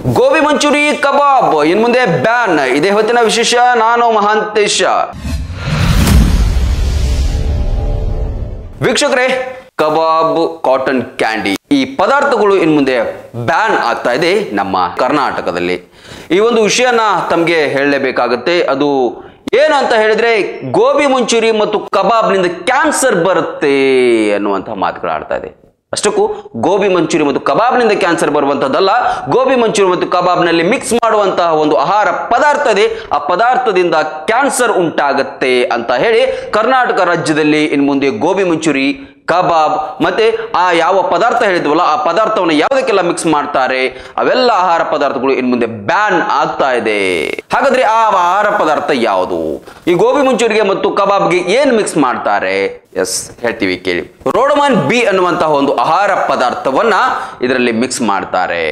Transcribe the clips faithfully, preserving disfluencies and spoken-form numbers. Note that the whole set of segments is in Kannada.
ಗೋಬಿ ಮಂಚೂರಿ ಕಬಾಬ್ ಇನ್ ಮುಂದೆ ಬ್ಯಾನ್. ಇದೇ ಹೊತ್ತಿನ ವಿಶೇಷ. ನಾನು ಮಹಾಂತೇಶ. ವೀಕ್ಷಕರೇ, ಕಬಾಬ್, ಕಾಟನ್ ಕ್ಯಾಂಡಿ ಈ ಪದಾರ್ಥಗಳು ಇನ್ ಮುಂದೆ ಬ್ಯಾನ್ ಆಗ್ತಾ ಇದೆ ನಮ್ಮ ಕರ್ನಾಟಕದಲ್ಲಿ. ಈ ಒಂದು ವಿಷಯನ ತಮಗೆ ಹೇಳಲೇಬೇಕಾಗುತ್ತೆ. ಅದು ಏನು ಅಂತ ಹೇಳಿದ್ರೆ, ಗೋಬಿ ಮಂಚೂರಿ ಮತ್ತು ಕಬಾಬ್ನಿಂದ ಕ್ಯಾನ್ಸರ್ ಬರುತ್ತೆ ಅನ್ನುವಂತಹ ಮಾತುಗಳು ಆಡ್ತಾ ಇದೆ. ಅಷ್ಟಕ್ಕೂ ಗೋಬಿ ಮಂಚೂರಿ ಮತ್ತು ಕಬಾಬ್ನಿಂದ ಕ್ಯಾನ್ಸರ್ ಬರುವಂತದ್ದಲ್ಲ, ಗೋಬಿ ಮಂಚೂರಿ ಮತ್ತು ಕಬಾಬ್ನಲ್ಲಿ ಮಿಕ್ಸ್ ಮಾಡುವಂತಹ ಒಂದು ಆಹಾರ ಪದಾರ್ಥ ಇದೆ, ಆ ಪದಾರ್ಥದಿಂದ ಕ್ಯಾನ್ಸರ್ ಉಂಟಾಗತ್ತೆ ಅಂತ ಹೇಳಿ ಕರ್ನಾಟಕ ರಾಜ್ಯದಲ್ಲಿ ಇನ್ನು ಮುಂದೆ ಗೋಬಿ ಮಂಚೂರಿ, ಕಬಾಬ್ ಮತ್ತೆ ಆ ಯಾವ ಪದಾರ್ಥ ಹೇಳಿದ್ವಲ್ಲ ಆ ಪದಾರ್ಥವನ್ನು ಯಾವುದಕ್ಕೆಲ್ಲ ಮಿಕ್ಸ್ ಮಾಡ್ತಾರೆ ಅವೆಲ್ಲ ಆಹಾರ ಪದಾರ್ಥಗಳು ಇನ್ನು ಮುಂದೆ ಬ್ಯಾನ್ ಆಗ್ತಾ ಇದೆ. ಹಾಗಾದ್ರೆ ಆ ಆಹಾರ ಪದಾರ್ಥ ಯಾವುದು? ಈ ಗೋಬಿ ಮಂಚೂರಿಗೆ ಮತ್ತು ಕಬಾಬ್ಗೆ ಏನ್ ಮಿಕ್ಸ್ ಮಾಡ್ತಾರೆ? ಎಸ್, ಹೇಳ್ತೀವಿ, ಕೇಳಿ. ರೋಡಮಾನ್ ಬಿ ಅನ್ನುವಂತಹ ಒಂದು ಆಹಾರ ಪದಾರ್ಥವನ್ನ ಇದರಲ್ಲಿ ಮಿಕ್ಸ್ ಮಾಡ್ತಾರೆ.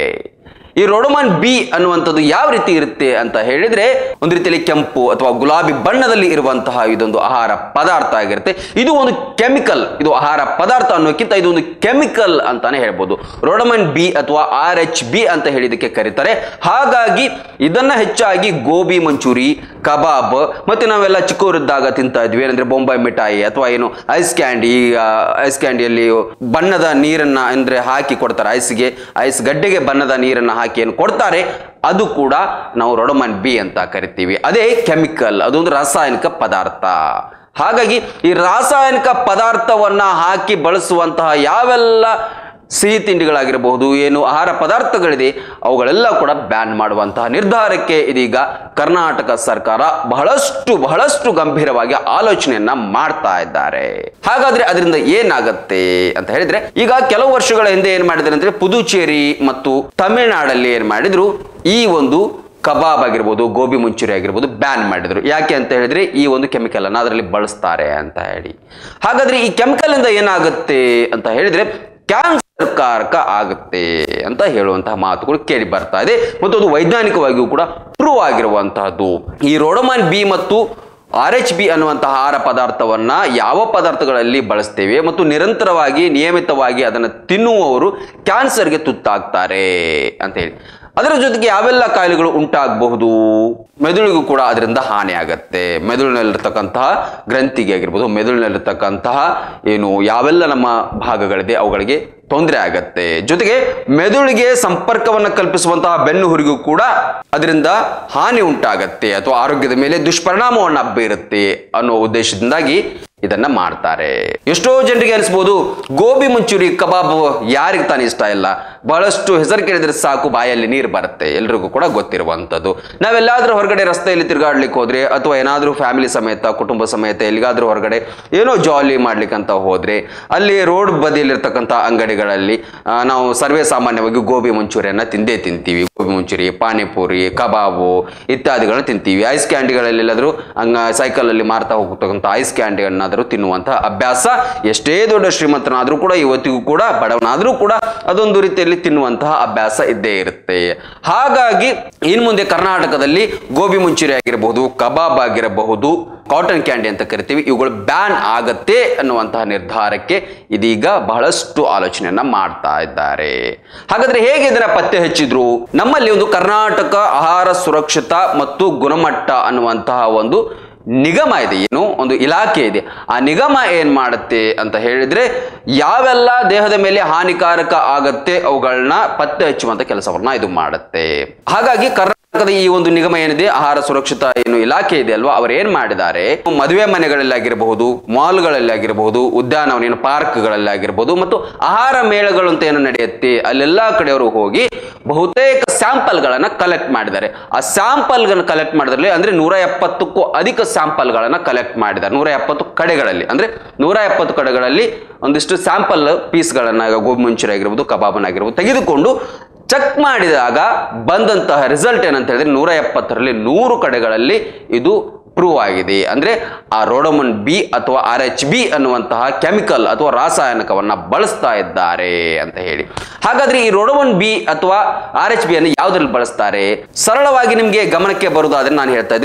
ಈ ರೋಡಮಾನ್ ಬಿ ಅನ್ನುವಂಥದ್ದು ಯಾವ ರೀತಿ ಇರುತ್ತೆ ಅಂತ ಹೇಳಿದ್ರೆ, ಒಂದು ರೀತಿಯಲ್ಲಿ ಕೆಂಪು ಅಥವಾ ಗುಲಾಬಿ ಬಣ್ಣದಲ್ಲಿ ಇರುವಂತಹ ಇದೊಂದು ಆಹಾರ ಪದಾರ್ಥ ಆಗಿರುತ್ತೆ. ಇದು ಒಂದು ಕೆಮಿಕಲ್. ಇದು ಆಹಾರ ಪದಾರ್ಥ ಅನ್ನೋಕ್ಕಿಂತ ಇದು ಒಂದು ಕೆಮಿಕಲ್ ಅಂತಾನೆ ಹೇಳ್ಬೋದು. ರೋಡಮಾನ್ ಬಿ ಅಥವಾ ಆರ್ ಎಚ್ ಬಿ ಅಂತ ಹೇಳಿದಕ್ಕೆ ಕರೀತಾರೆ. ಹಾಗಾಗಿ ಇದನ್ನ ಹೆಚ್ಚಾಗಿ ಗೋಬಿ ಮಂಚೂರಿ, ಕಬಾಬ್ ಮತ್ತೆ ನಾವೆಲ್ಲ ಚಿಕ್ಕವರಿದ್ದಾಗ ತಿಂತಾ ಇದ್ವಿ. ಏನಂದ್ರೆ ಬೊಂಬಾಯಿ ಮಿಠಾಯಿ ಅಥವಾ ಏನು ಐಸ್ ಕ್ಯಾಂಡಿ. ಐಸ್ ಕ್ಯಾಂಡಿಯಲ್ಲಿ ಬಣ್ಣದ ನೀರನ್ನ ಅಂದ್ರೆ ಹಾಕಿ ಕೊಡ್ತಾರೆ. ಐಸ್ಗೆ ಐಸ್ ಗಡ್ಡೆಗೆ ಬಣ್ಣದ ನೀರನ್ನ ಹಾಕಿ ಏನು ಕೊಡ್ತಾರೆ, ಅದು ಕೂಡ ನಾವು ರೋಡಮಾನ್ ಬಿ ಅಂತ ಕರಿತೀವಿ. ಅದೇ ಕೆಮಿಕಲ್, ಅದೊಂದು ರಾಸಾಯನಿಕ ಪದಾರ್ಥ. ಹಾಗಾಗಿ ಈ ರಾಸಾಯನಿಕ ಪದಾರ್ಥವನ್ನ ಹಾಕಿ ಬಳಸುವಂತಹ ಯಾವೆಲ್ಲ ಸಿಹಿ ತಿಂಡಿಗಳಾಗಿರಬಹುದು, ಏನು ಆಹಾರ ಪದಾರ್ಥಗಳಿದೆ, ಅವುಗಳೆಲ್ಲ ಕೂಡ ಬ್ಯಾನ್ ಮಾಡುವಂತಹ ನಿರ್ಧಾರಕ್ಕೆ ಇದೀಗ ಕರ್ನಾಟಕ ಸರ್ಕಾರ ಬಹಳಷ್ಟು ಬಹಳಷ್ಟು ಗಂಭೀರವಾಗಿ ಆಲೋಚನೆಯನ್ನ ಮಾಡ್ತಾ ಇದ್ದಾರೆ. ಹಾಗಾದ್ರೆ ಅದರಿಂದ ಏನಾಗತ್ತೆ ಅಂತ ಹೇಳಿದ್ರೆ, ಈಗ ಕೆಲವು ವರ್ಷಗಳ ಹಿಂದೆ ಏನ್ ಮಾಡಿದ್ದಾರೆ ಅಂದ್ರೆ, ಪುದುಚೇರಿ ಮತ್ತು ತಮಿಳುನಾಡಲ್ಲಿ ಏನ್ ಮಾಡಿದ್ರು, ಈ ಒಂದು ಕಬಾಬ್ ಆಗಿರ್ಬೋದು, ಗೋಬಿ ಮಂಚೂರಿ ಆಗಿರ್ಬೋದು ಬ್ಯಾನ್ ಮಾಡಿದ್ರು. ಯಾಕೆ ಅಂತ ಹೇಳಿದ್ರೆ, ಈ ಒಂದು ಕೆಮಿಕಲ್ ಅನ್ನ ಅದರಲ್ಲಿ ಬಳಸ್ತಾರೆ ಅಂತ ಹೇಳಿ. ಹಾಗಾದ್ರೆ ಈ ಕೆಮಿಕಲ್ ಇಂದ ಏನಾಗುತ್ತೆ ಅಂತ ಹೇಳಿದ್ರೆ, ಕ್ಯಾನ್ಸರ್ ಕಾರಕ ಆಗುತ್ತೆ ಅಂತ ಹೇಳುವಂತಹ ಮಾತುಗಳು ಕೇಳಿ ಬರ್ತಾ ಇದೆ. ಮತ್ತು ಅದು ವೈಜ್ಞಾನಿಕವಾಗಿಯೂ ಕೂಡ ಪ್ರೂವ್ ಆಗಿರುವಂತಹದ್ದು. ಈ ರೋಡಮಾನ್ ಬಿ ಮತ್ತು ಆರ್ ಎಚ್ ಬಿ ಅನ್ನುವಂತಹ ಆಹಾರ ಪದಾರ್ಥವನ್ನ ಯಾವ ಪದಾರ್ಥಗಳಲ್ಲಿ ಬಳಸ್ತೇವೆ ಮತ್ತು ನಿರಂತರವಾಗಿ ನಿಯಮಿತವಾಗಿ ಅದನ್ನು ತಿನ್ನುವವರು ಕ್ಯಾನ್ಸರ್ಗೆ ತುತ್ತಾಗ್ತಾರೆ ಅಂತ ಹೇಳಿ. ಅದರ ಜೊತೆಗೆ ಯಾವೆಲ್ಲ ಕಾಯಿಲೆಗಳು ಉಂಟಾಗಬಹುದು, ಮೆದುಳಿಗೂ ಕೂಡ ಅದರಿಂದ ಹಾನಿ ಆಗತ್ತೆ. ಮೆದುಳಿನಲ್ಲಿರ್ತಕ್ಕಂತಹ ಗ್ರಂಥಿಗೆ ಆಗಿರ್ಬೋದು, ಮೆದುಳಿನಲ್ಲಿರ್ತಕ್ಕಂತಹ ಏನು ಯಾವೆಲ್ಲ ನಮ್ಮ ಭಾಗಗಳಿದೆ ಅವುಗಳಿಗೆ ತೊಂದರೆ ಆಗತ್ತೆ. ಜೊತೆಗೆ ಮೆದುಳಿಗೆ ಸಂಪರ್ಕವನ್ನು ಕಲ್ಪಿಸುವಂತಹ ಬೆನ್ನು ಹುರಿಗೂ ಕೂಡ ಅದರಿಂದ ಹಾನಿ ಉಂಟಾಗತ್ತೆ ಅಥವಾ ಆರೋಗ್ಯದ ಮೇಲೆ ದುಷ್ಪರಿಣಾಮವನ್ನು ಬೀರುತ್ತೆ ಅನ್ನೋ ಉದ್ದೇಶದಿಂದಾಗಿ ಇದನ್ನ ಮಾಡ್ತಾರೆ. ಎಷ್ಟೋ ಜನರಿಗೆ ಅನಿಸ್ಬೋದು, ಗೋಬಿ ಮಂಚೂರಿ ಕಬಾಬ್ ಯಾರಿಗೆ ತಾನೇ ಇಷ್ಟ ಇಲ್ಲ? ಬಹಳಷ್ಟು ಹೆಸರು ಕೇಳಿದ್ರೆ ಸಾಕು ಬಾಯಲ್ಲಿ ನೀರು ಬರುತ್ತೆ, ಎಲ್ರಿಗೂ ಕೂಡ ಗೊತ್ತಿರುವಂಥದ್ದು. ನಾವೆಲ್ಲಾದ್ರೂ ಹೊರಗಡೆ ರಸ್ತೆಯಲ್ಲಿ ತಿರುಗಾಡ್ಲಿಕ್ಕೆ ಹೋದ್ರೆ ಅಥವಾ ಏನಾದ್ರೂ ಫ್ಯಾಮಿಲಿ ಸಮೇತ ಕುಟುಂಬ ಸಮೇತ ಎಲ್ಲಿಗಾದ್ರೂ ಹೊರಗಡೆ ಏನೋ ಜಾಲಿ ಮಾಡ್ಲಿಕ್ಕಂತ ಹೋದ್ರೆ, ಅಲ್ಲಿ ರೋಡ್ ಬದಿಯಲ್ಲಿರ್ತಕ್ಕಂಥ ಅಂಗಡಿಗಳಲ್ಲಿ ನಾವು ಸರ್ವೇ ಸಾಮಾನ್ಯವಾಗಿ ಗೋಬಿ ಮಂಚೂರಿಯನ್ನ ತಿಂದೇ ತಿಂತೀವಿ. ಗೋಬಿ ಮಂಚೂರಿ, ಪಾನಿಪುರಿ, ಕಬಾಬು ಇತ್ಯಾದಿಗಳನ್ನ ತಿಂತೀವಿ. ಐಸ್ ಕ್ಯಾಂಡಿಗಳಲ್ಲಿ ಎಲ್ಲಾದ್ರೂ ಹಂಗ ಸೈಕಲ್ ಅಲ್ಲಿ ಮಾರ್ತಾ ಹೋಗ್ತಕ್ಕಂಥ ಐಸ್ ಕ್ಯಾಂಡಿಗಳನ್ನ ತಿನ್ನುವಂತಹ ಅಭ್ಯಾಸ ಎಷ್ಟೇ ದೊಡ್ಡ ಶ್ರೀಮಂತನಾದ್ರೂ ಕೂಡ, ಇವತ್ತಿಗೂ ಕೂಡ ಬಡವನಾದ್ರೂ ಕೂಡ ಅದೊಂದು ರೀತಿಯಲ್ಲಿ ತಿನ್ನುವಂತಹ ಅಭ್ಯಾಸ ಇದ್ದೇ ಇರುತ್ತೆ. ಹಾಗಾಗಿ ಇನ್ನು ಮುಂದೆ ಕರ್ನಾಟಕದಲ್ಲಿ ಗೋಬಿ ಮಂಚೂರಿ ಆಗಿರಬಹುದು, ಕಬಾಬ್ ಆಗಿರಬಹುದು, ಕಾಟನ್ ಕ್ಯಾಂಡಿ ಅಂತ ಕರಿತೀವಿ, ಇವುಗಳು ಬ್ಯಾನ್ ಆಗತ್ತೆ ಅನ್ನುವಂತಹ ನಿರ್ಧಾರಕ್ಕೆ ಇದೀಗ ಬಹಳಷ್ಟು ಆಲೋಚನೆಯನ್ನ ಮಾಡ್ತಾ ಇದ್ದಾರೆ. ಹಾಗಾದ್ರೆ ಹೇಗೆ ಇದರ ಪತ್ತೆ ಹಚ್ಚಿದ್ರು? ನಮ್ಮಲ್ಲಿ ಒಂದು ಕರ್ನಾಟಕ ಆಹಾರ ಸುರಕ್ಷತಾ ಮತ್ತು ಗುಣಮಟ್ಟ ಅನ್ನುವಂತಹ ಒಂದು ನಿಗಮ ಇದೆ, ಏನು ಒಂದು ಇಲಾಖೆ ಇದೆ. ಆ ನಿಗಮ ಏನ್ ಮಾಡುತ್ತೆ ಅಂತ ಹೇಳಿದ್ರೆ, ಯಾವೆಲ್ಲ ದೇಹದ ಮೇಲೆ ಹಾನಿಕಾರಕ ಆಗತ್ತೆ ಅವುಗಳನ್ನ ಪತ್ತೆ ಹಚ್ಚುವಂತ ಕೆಲಸವನ್ನ ಇದು ಮಾಡುತ್ತೆ. ಹಾಗಾಗಿ ಕರ್ನಾಟಕದ ಈ ಒಂದು ನಿಗಮ ಏನಿದೆ, ಆಹಾರ ಸುರಕ್ಷತಾ ಏನು ಇಲಾಖೆ ಇದೆ ಅಲ್ವಾ, ಅವರು ಏನ್ ಮಾಡಿದ್ದಾರೆ, ಮದುವೆ ಮನೆಗಳಲ್ಲಿ ಆಗಿರಬಹುದು, ಮಾಲ್ಗಳಲ್ಲಿ ಆಗಿರಬಹುದು, ಉದ್ಯಾನವನ ಏನು ಪಾರ್ಕ್ಗಳಲ್ಲಿ ಆಗಿರಬಹುದು ಮತ್ತು ಆಹಾರ ಮೇಳಗಳು ಅಂತ ಏನು ನಡೆಯುತ್ತೆ ಅಲ್ಲೆಲ್ಲಾ ಕಡೆಯವರು ಹೋಗಿ ಬಹುತೇಕ ಸ್ಯಾಂಪಲ್ ಗಳನ್ನ ಕಲೆಕ್ಟ್ ಮಾಡಿದ್ದಾರೆ. ಆ ಸ್ಯಾಂಪಲ್ ಗಳನ್ನ ಕಲೆಕ್ಟ್ ಮಾಡಿದ್ರಲ್ಲಿ ಅಂದ್ರೆ ನೂರ ಎಪ್ಪತ್ತಕ್ಕೂ ಅಧಿಕ ಸ್ಯಾಂಪಲ್ ಗಳನ್ನ ಕಲೆಕ್ಟ್ ಮಾಡಿದ್ದಾರೆ. ನೂರ ಎಪ್ಪತ್ತು ಕಡೆಗಳಲ್ಲಿ ಅಂದ್ರೆ ನೂರ ಎಪ್ಪತ್ತು ಕಡೆಗಳಲ್ಲಿ ಒಂದಿಷ್ಟು ಸ್ಯಾಂಪಲ್ ಪೀಸ್ ಗಳನ್ನ ಗೋಬಿ ಮಂಚೂರಿ ಆಗಿರ್ಬೋದು, ಕಬಾಬ್ ಆಗಿರ್ಬೋದು ತೆಗೆದುಕೊಂಡು ಚೆಕ್ ಮಾಡಿದಾಗ ಬಂದಂತಹ ರಿಸಲ್ಟ್ ಏನಂತ ಹೇಳಿದ್ರೆ, ನೂರ ಎಪ್ಪತ್ತರಲ್ಲಿ ನೂರು ಕಡೆಗಳಲ್ಲಿ ಇದು ಪ್ರೂವ್ ಆಗಿದೆ. ಅಂದ್ರೆ ಆ ರೋಡಮಾನ್ ಬಿ ಅಥವಾ ಆರ್ ಎಚ್ ಬಿ ಅನ್ನುವಂತಹ ಕೆಮಿಕಲ್ ಅಥವಾ ರಾಸಾಯನಿಕವನ್ನ ಬಳಸ್ತಾ ಇದ್ದಾರೆ ಅಂತ ಹೇಳಿ. ಹಾಗಾದ್ರೆ ಈ ರೋಡಮಾನ್ ಬಿ ಅಥವಾ ಆರ್ ಎಚ್ ಬಿ ಅನ್ನು ಯಾವ್ದ್ರಲ್ಲಿ ಬಳಸ್ತಾರೆ? ಸರಳವಾಗಿ ನಿಮ್ಗೆ ಗಮನಕ್ಕೆ ಬರುವುದಾದ್ರೆ ನಾನು ಹೇಳ್ತಾ ಇದ್ದೀನಿ,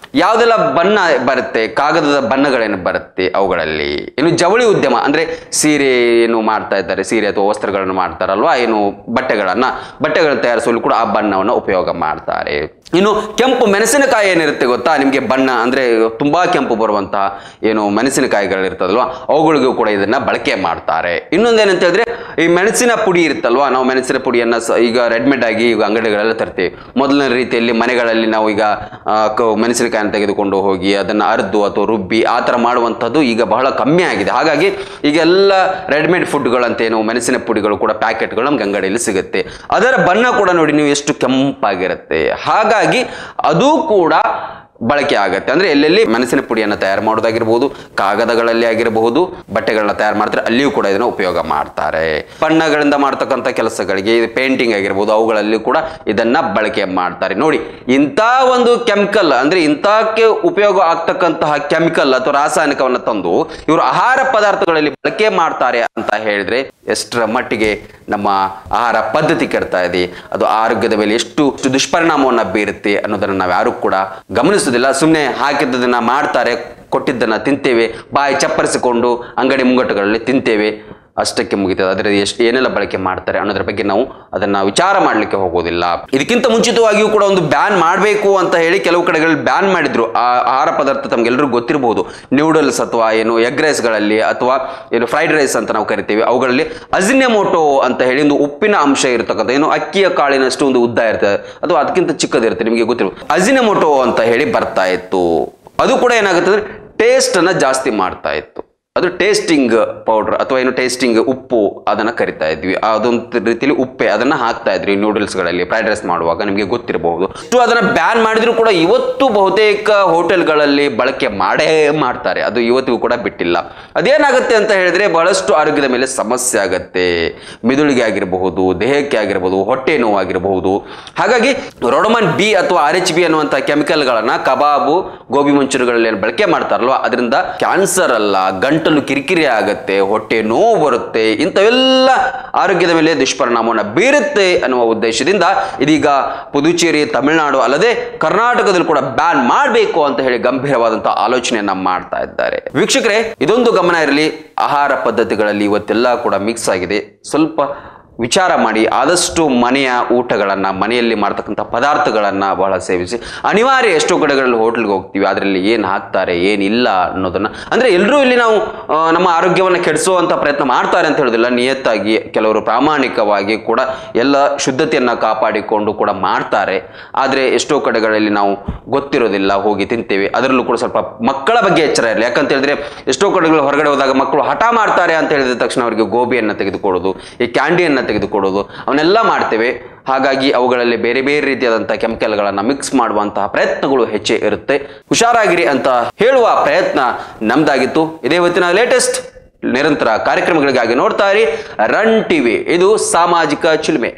ಯಾವುದೆಲ್ಲ ಬಣ್ಣ ಬರುತ್ತೆ, ಕಾಗದದ ಬಣ್ಣಗಳೇನು ಬರುತ್ತೆ ಅವುಗಳಲ್ಲಿ. ಇನ್ನು ಜವಳಿ ಉದ್ಯಮ ಅಂದ್ರೆ ಸೀರೆ ಏನು ಮಾಡ್ತಾ ಇದ್ದಾರೆ, ಸೀರೆ ಅಥವಾ ವಸ್ತ್ರಗಳನ್ನು ಮಾಡ್ತಾರಲ್ವಾ, ಏನು ಬಟ್ಟೆಗಳನ್ನ ಬಟ್ಟೆಗಳನ್ನು ತಯಾರಿಸಲು ಕೂಡ ಆ ಬಣ್ಣವನ್ನು ಉಪಯೋಗ ಮಾಡ್ತಾರೆ. ಇನ್ನು ಕೆಂಪು ಮೆಣಸಿನಕಾಯಿ ಏನಿರುತ್ತೆ ಗೊತ್ತಾ ನಿಮಗೆ, ಬಣ್ಣ ಅಂದ್ರೆ ತುಂಬಾ ಕೆಂಪು ಬರುವಂತಹ ಏನು ಮೆಣಸಿನಕಾಯಿಗಳಿರ್ತದಲ್ವಾ ಅವುಗಳಿಗೂ ಕೂಡ ಇದನ್ನ ಬಳಕೆ ಮಾಡ್ತಾರೆ. ಇನ್ನೊಂದೇನಂತ ಹೇಳಿದ್ರೆ ಈ ಮೆಣಸಿನ ಪುಡಿ ಇರುತ್ತಲ್ವಾ, ನಾವು ಮೆಣಸಿನ ಪುಡಿಯನ್ನ ಈಗ ರೆಡಿಮೇಡ್ ಆಗಿ ಈಗ ಅಂಗಡಿಗಳೆಲ್ಲ ತರ್ತೀವಿ. ಮೊದಲಿನ ರೀತಿಯಲ್ಲಿ ಮನೆಗಳಲ್ಲಿ ನಾವು ಈಗ ಮೆಣಸಿನಕಾಯಿಯನ್ನು ತೆಗೆದುಕೊಂಡು ಹೋಗಿ ಅದನ್ನ ಅರ್ದು ಅಥವಾ ರುಬ್ಬಿ ಆ ತರ ಮಾಡುವಂಥದ್ದು ಈಗ ಬಹಳ ಕಮ್ಮಿ ಆಗಿದೆ. ಹಾಗಾಗಿ ಈಗೆಲ್ಲ ರೆಡಿಮೇಡ್ ಫುಡ್ಗಳಂತ ಏನು ಮೆಣಸಿನ ಪುಡಿಗಳು ಕೂಡ ಪ್ಯಾಕೆಟ್ಗಳು ನಮ್ಗೆ ಅಂಗಡಿಯಲ್ಲಿ ಸಿಗುತ್ತೆ. ಅದರ ಬಣ್ಣ ಕೂಡ ನೋಡಿ ನೀವು ಎಷ್ಟು ಕೆಂಪಾಗಿರುತ್ತೆ. ಹಾಗಾಗಿ ಅದು ಕೂಡ ಬಳಕೆ ಆಗುತ್ತೆ. ಅಂದ್ರೆ ಎಲ್ಲೆಲ್ಲಿ ಮೆಣಸಿನ ಪುಡಿಯನ್ನು ತಯಾರು ಮಾಡೋದಾಗಿರ್ಬೋದು, ಕಾಗದಗಳಲ್ಲಿ ಆಗಿರಬಹುದು, ಬಟ್ಟೆಗಳನ್ನ ತಯಾರು ಮಾಡ್ತಾರೆ ಅಲ್ಲಿಯೂ ಕೂಡ ಇದನ್ನು ಉಪಯೋಗ ಮಾಡ್ತಾರೆ. ಬಣ್ಣಗಳಿಂದ ಮಾಡ್ತಕ್ಕಂಥ ಕೆಲಸಗಳಿಗೆ ಪೇಂಟಿಂಗ್ ಆಗಿರ್ಬೋದು ಅವುಗಳಲ್ಲಿ ಕೂಡ ಇದನ್ನ ಬಳಕೆ ಮಾಡ್ತಾರೆ. ನೋಡಿ ಇಂಥ ಒಂದು ಕೆಮಿಕಲ್ ಅಂದ್ರೆ ಇಂಥಕ್ಕೆ ಉಪಯೋಗ ಆಗ್ತಕ್ಕಂತಹ ಕೆಮಿಕಲ್ ಅಥವಾ ರಾಸಾಯನಿಕವನ್ನು ತಂದು ಇವರು ಆಹಾರ ಪದಾರ್ಥಗಳಲ್ಲಿ ಬಳಕೆ ಮಾಡ್ತಾರೆ ಅಂತ ಹೇಳಿದ್ರೆ ಎಷ್ಟರ ಮಟ್ಟಿಗೆ ನಮ್ಮ ಆಹಾರ ಪದ್ಧತಿ ಕೆಡ್ತಾ ಇದೆ, ಅದು ಆರೋಗ್ಯದ ಮೇಲೆ ಎಷ್ಟು ದುಷ್ಪರಿಣಾಮವನ್ನು ಬೀರುತ್ತೆ ಅನ್ನೋದನ್ನ ನಾವು ಯಾರು ಕೂಡ ಗಮನಿಸ ಸುಮ್ಮನೆ ಹಾಕಿದ್ದನ್ನ ಮಾಡ್ತಾರೆ, ಕೊಟ್ಟಿದ್ದನ್ನ ತಿಂತೇವೆ, ಬಾಯಿ ಚಪ್ಪರಿಸಿಕೊಂಡು ಅಂಗಡಿ ಮುಂಗಟ್ಟುಗಳಲ್ಲಿ ತಿಂತೇವೆ, ಅಷ್ಟಕ್ಕೆ ಮುಗಿತದೆ. ಅದರ ಎಷ್ಟು ಏನೆಲ್ಲ ಬಳಕೆ ಮಾಡ್ತಾರೆ ಅನ್ನೋದ್ರ ಬಗ್ಗೆ ನಾವು ಅದನ್ನ ವಿಚಾರ ಮಾಡಲಿಕ್ಕೆ ಹೋಗೋದಿಲ್ಲ. ಇದಕ್ಕಿಂತ ಮುಂಚಿತವಾಗಿಯೂ ಕೂಡ ಒಂದು ಬ್ಯಾನ್ ಮಾಡಬೇಕು ಅಂತ ಹೇಳಿ ಕೆಲವು ಕಡೆಗಳಲ್ಲಿ ಬ್ಯಾನ್ ಮಾಡಿದ್ರು. ಆ ಆಹಾರ ಪದಾರ್ಥ ತಮ್ಗೆಲ್ಲರಿಗೂ ಗೊತ್ತಿರಬಹುದು, ನ್ಯೂಡಲ್ಸ್ ಅಥವಾ ಏನು ಎಗ್ ರೈಸ್ಗಳಲ್ಲಿ ಅಥವಾ ಏನು ಫ್ರೈಡ್ ರೈಸ್ ಅಂತ ನಾವು ಕರಿತೀವಿ ಅವುಗಳಲ್ಲಿ ಅಜಿನೋಮೋಟೊ ಅಂತ ಹೇಳಿ ಒಂದು ಉಪ್ಪಿನ ಅಂಶ ಇರತಕ್ಕಂಥ ಏನು ಅಕ್ಕಿಯ ಕಾಳಿನಷ್ಟು ಒಂದು ಉದ್ದ ಇರ್ತದೆ, ಅದು ಅದಕ್ಕಿಂತ ಚಿಕ್ಕದಿರುತ್ತೆ, ನಿಮಗೆ ಗೊತ್ತಿರಬಹುದು. ಅಜಿನೋಮೋಟೊ ಅಂತ ಹೇಳಿ ಬರ್ತಾ ಇತ್ತು. ಅದು ಕೂಡ ಏನಾಗುತ್ತೆ ಅಂದ್ರೆ ಟೇಸ್ಟ್ ಅನ್ನ ಜಾಸ್ತಿ ಮಾಡ್ತಾ ಇತ್ತು. ಅದು ಟೇಸ್ಟಿಂಗ್ ಪೌಡರ್ ಅಥವಾ ಏನು ಟೇಸ್ಟಿಂಗ್ ಉಪ್ಪು ಅದನ್ನ ಕರಿತಾ ಇದ್ವಿ. ಅದೊಂದು ರೀತಿಯಲ್ಲಿ ಉಪ್ಪೆ ಅದನ್ನ ಹಾಕ್ತಾ ಇದ್ವಿ ನೂಡಲ್ಸ್ಗಳಲ್ಲಿ ಫ್ರೈಡ್ ರೈಸ್ ಮಾಡುವಾಗ, ನಿಮಗೆ ಗೊತ್ತಿರಬಹುದು. ಅದನ್ನ ಬ್ಯಾನ್ ಮಾಡಿದ್ರು ಕೂಡ ಇವತ್ತು ಬಹುತೇಕ ಹೋಟೆಲ್ಗಳಲ್ಲಿ ಬಳಕೆ ಮಾಡೇ ಮಾಡ್ತಾರೆ, ಅದು ಇವತ್ತಿಗೂ ಕೂಡ ಬಿಟ್ಟಿಲ್ಲ. ಅದೇನಾಗುತ್ತೆ ಅಂತ ಹೇಳಿದ್ರೆ ಬಹಳಷ್ಟು ಆರೋಗ್ಯದ ಮೇಲೆ ಸಮಸ್ಯೆ ಆಗತ್ತೆ, ಮಿದುಳಿಗೆ ಆಗಿರಬಹುದು, ದೇಹಕ್ಕೆ ಆಗಿರಬಹುದು, ಹೊಟ್ಟೆ ನೋವಾಗಿರಬಹುದು. ಹಾಗಾಗಿ ರೋಡಮನ್ ಬಿ ಅಥವಾ ಆರ್ ಎಚ್ ಬಿ ಅನ್ನುವಂಥ ಕೆಮಿಕಲ್ಗಳನ್ನ ಕಬಾಬು ಗೋಬಿ ಮಂಚೂರಿಗಳಲ್ಲಿ ಬಳಕೆ ಮಾಡ್ತಾರಲ್ವ ಅದರಿಂದ ಕ್ಯಾನ್ಸರ್ ಅಲ್ಲ, ಗಂಟಲು ಕಿರಿಕಿರಿ ಆಗತ್ತೆ, ಹೊಟ್ಟೆ ನೋವು ಬರುತ್ತೆ, ಇಂಥವೆಲ್ಲ ಆರೋಗ್ಯದ ಮೇಲೆ ದುಷ್ಪರಿಣಾಮವನ್ನು ಬೀರುತ್ತೆ ಅನ್ನುವ ಉದ್ದೇಶದಿಂದ ಇದೀಗ ಪುದುಚೇರಿ, ತಮಿಳುನಾಡು ಅಲ್ಲದೆ ಕರ್ನಾಟಕದಲ್ಲಿ ಕೂಡ ಬ್ಯಾನ್ ಮಾಡಬೇಕು ಅಂತ ಹೇಳಿ ಗಂಭೀರವಾದಂತಹ ಆಲೋಚನೆಯನ್ನ ಮಾಡ್ತಾ ಇದ್ದಾರೆ. ವೀಕ್ಷಕರೇ, ಇದೊಂದು ಗಮನ ಇರಲಿ, ಆಹಾರ ಪದ್ಧತಿಗಳಲ್ಲಿ ಇವತ್ತೆಲ್ಲ ಕೂಡ ಮಿಕ್ಸ್ ಆಗಿದೆ. ಸ್ವಲ್ಪ ವಿಚಾರ ಮಾಡಿ ಆದಷ್ಟು ಮನೆಯ ಊಟಗಳನ್ನ, ಮನೆಯಲ್ಲಿ ಮಾಡ್ತಕ್ಕಂಥ ಪದಾರ್ಥಗಳನ್ನ ಬಹಳ ಸೇವಿಸಿ. ಅನಿವಾರ್ಯ ಎಷ್ಟೋ ಕಡೆಗಳಲ್ಲಿ ಹೋಟೆಲ್ಗೆ ಹೋಗ್ತೀವಿ, ಅದರಲ್ಲಿ ಏನು ಹಾಕ್ತಾರೆ ಏನಿಲ್ಲ ಅನ್ನೋದನ್ನ ಅಂದ್ರೆ ಎಲ್ಲರೂ ಇಲ್ಲಿ ನಾವು ನಮ್ಮ ಆರೋಗ್ಯವನ್ನು ಕೆಡಿಸುವಂತ ಪ್ರಯತ್ನ ಮಾಡ್ತಾರೆ ಅಂತ ಹೇಳೋದಿಲ್ಲ. ನಿಯತ್ತಾಗಿ ಕೆಲವರು ಪ್ರಾಮಾಣಿಕವಾಗಿ ಕೂಡ ಎಲ್ಲ ಶುದ್ಧತೆಯನ್ನ ಕಾಪಾಡಿಕೊಂಡು ಕೂಡ ಮಾಡ್ತಾರೆ. ಆದರೆ ಎಷ್ಟೋ ಕಡೆಗಳಲ್ಲಿ ನಾವು ಗೊತ್ತಿರೋದಿಲ್ಲ, ಹೋಗಿ ತಿಂತೇವೆ. ಅದರಲ್ಲೂ ಕೂಡ ಸ್ವಲ್ಪ ಮಕ್ಕಳ ಬಗ್ಗೆ ಎಚ್ಚರ ಇರಲಿ. ಯಾಕಂತ ಹೇಳಿದ್ರೆ ಎಷ್ಟೋ ಕಡೆಗಳು ಹೊರಗಡೆ ಹೋದಾಗ ಮಕ್ಕಳು ಹಠ ಮಾಡ್ತಾರೆ ಅಂತ ಹೇಳಿದ ತಕ್ಷಣ ಅವರಿಗೆ ಗೋಬಿಯನ್ನು ತೆಗೆದುಕೊಡೋದು, ಈ ಕ್ಯಾಂಡಿಯನ್ನು ತೆಗೆದುಕೊಡೋದು ಅವನ್ನೆಲ್ಲ ಮಾಡ್ತೇವೆ. ಹಾಗಾಗಿ ಅವುಗಳಲ್ಲಿ ಬೇರೆ ಬೇರೆ ರೀತಿಯಾದಂತಹ ಕೆಮಿಕಲ್ಗಳನ್ನು ಮಿಕ್ಸ್ ಮಾಡುವಂತಹ ಪ್ರಯತ್ನಗಳು ಹೆಚ್ಚೇ ಇರುತ್ತೆ. ಹುಷಾರಾಗಿರಿ ಅಂತ ಹೇಳುವ ಪ್ರಯತ್ನ ನಮ್ದಾಗಿತ್ತು. ಇದೇ ಹೊತ್ತಿನ ಲೇಟೆಸ್ಟ್ ನಿರಂತರ ಕಾರ್ಯಕ್ರಮಗಳಿಗಾಗಿ ನೋಡ್ತಾ ಇರಿ ರನ್ ಟಿವಿ. ಇದು ಸಾಮಾಜಿಕ ಚಿಲುಮೆ.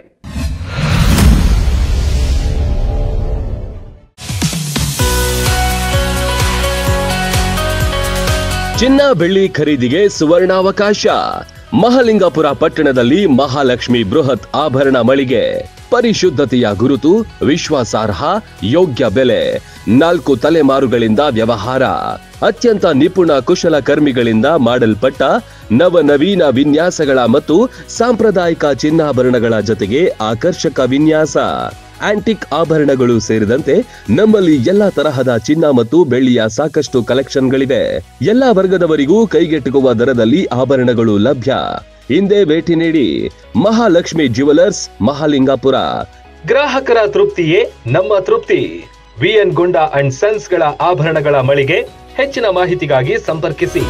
ಚಿನ್ನ ಬೆಳ್ಳಿ ಖರೀದಿಗೆ ಸುವರ್ಣಾವಕಾಶ. ಮಹಾಲಿಂಗಪುರ ಪಟ್ಟಣದಲ್ಲಿ ಮಹಾಲಕ್ಷ್ಮಿ ಬೃಹತ್ ಆಭರಣ ಮಳಿಗೆ. ಪರಿಶುದ್ಧತೆಯ ಗುರುತು, ವಿಶ್ವಾಸಾರ್ಹ, ಯೋಗ್ಯ ಬೆಲೆ, ನಾಲ್ಕು ತಲೆಮಾರುಗಳಿಂದ ವ್ಯವಹಾರ, ಅತ್ಯಂತ ನಿಪುಣ ಕುಶಲಕರ್ಮಿಗಳಿಂದ ಮಾಡಲ್ಪಟ್ಟ ನವನವೀನ ವಿನ್ಯಾಸಗಳ ಮತ್ತು ಸಾಂಪ್ರದಾಯಿಕ ಚಿನ್ನಾಭರಣಗಳ ಜೊತೆಗೆ ಆಕರ್ಷಕ ವಿನ್ಯಾಸ, ಆಂಟಿಕ್ ಆಭರಣಗಳು ಸೇರಿದಂತೆ ನಮ್ಮಲ್ಲಿ ಎಲ್ಲಾ ತರಹದ ಚಿನ್ನ ಮತ್ತು ಬೆಳ್ಳಿಯ ಸಾಕಷ್ಟು ಕಲೆಕ್ಷನ್ಗಳಿವೆ. ಎಲ್ಲಾ ವರ್ಗದವರಿಗೂ ಕೈಗೆಟುಕುವ ದರದಲ್ಲಿ ಆಭರಣಗಳು ಲಭ್ಯ. ಹಿಂದೆ ಭೇಟಿ ನೀಡಿ. ಮಹಾಲಕ್ಷ್ಮಿ ಜ್ಯುವೆಲರ್ಸ್, ಮಹಾಲಿಂಗಪುರ. ಗ್ರಾಹಕರ ತೃಪ್ತಿಯೇ ನಮ್ಮ ತೃಪ್ತಿ. ವಿಎನ್ ಗುಂಡಾ ಅಂಡ್ ಸನ್ಸ್ ಗಳ ಆಭರಣಗಳ ಮಳಿಗೆ. ಹೆಚ್ಚಿನ ಮಾಹಿತಿಗಾಗಿ ಸಂಪರ್ಕಿಸಿ.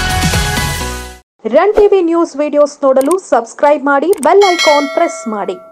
ರನ್ ಟಿವಿ ನ್ಯೂಸ್ ವಿಡಿಯೋಸ್ ನೋಡಲು ಸಬ್ಸ್ಕ್ರೈಬ್ ಮಾಡಿ, ಬೆಲ್ ಐಕಾನ್ ಪ್ರೆಸ್ ಮಾಡಿ.